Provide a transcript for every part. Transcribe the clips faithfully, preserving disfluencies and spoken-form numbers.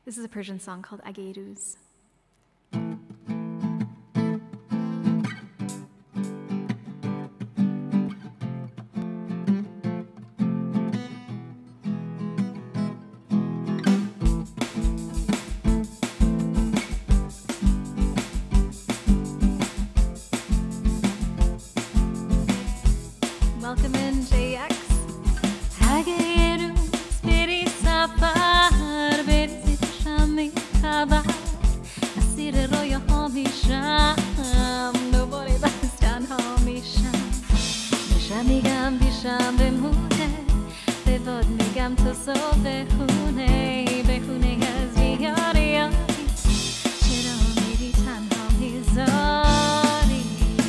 This is a Persian song called Ageh Ye Rooz. Welcome in, J X. Ageh Ye Rooz, beri safar, beri zitshami khabar, asir roya ha misham, dobare bas tanha misham. Misham migam disham bemude, bevod migam to so behune, behune az yari yari, chera miri tanha mizari.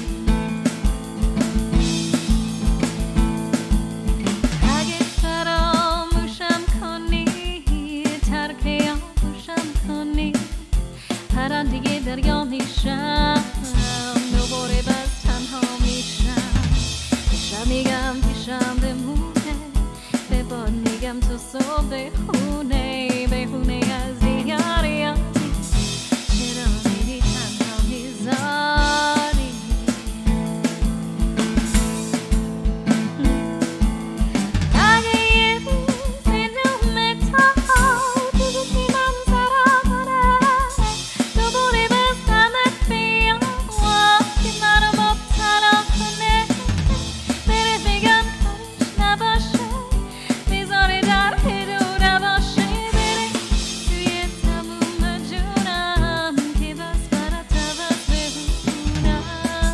پرنده دریا میشم دوباره بس تنها میشم پیشم میگم پیشم بمونه به باد میگم تو صبح بخونه بخونه از یاری یاری چرا میری تنها میذاری اگه یه روز نومه تا تو گوشی من زرا کنه دوباره بزنت بیام که منو مبتلا کنه بره بگم کارش نباشه میذاره در حدود نباشه بره توی تموم جونم که بس برات عوض بمونم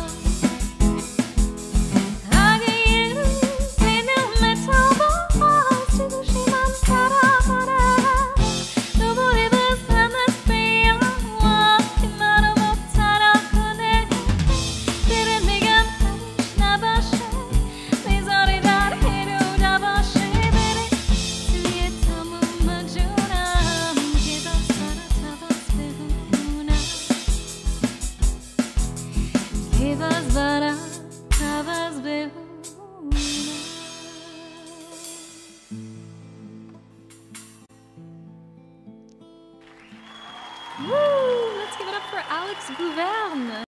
اگه یه روز نومه تا باز تو گوشی من زرا کنه دوباره بزنت بیام که منو مبتلا کنه بره میگم کارش نباشه میذاره در حدود نباشه بره توی تموم جونم که بس برات عوض بمونم که بس برات عوض بمونم. Woo! Let's give it up for Alex GooVern.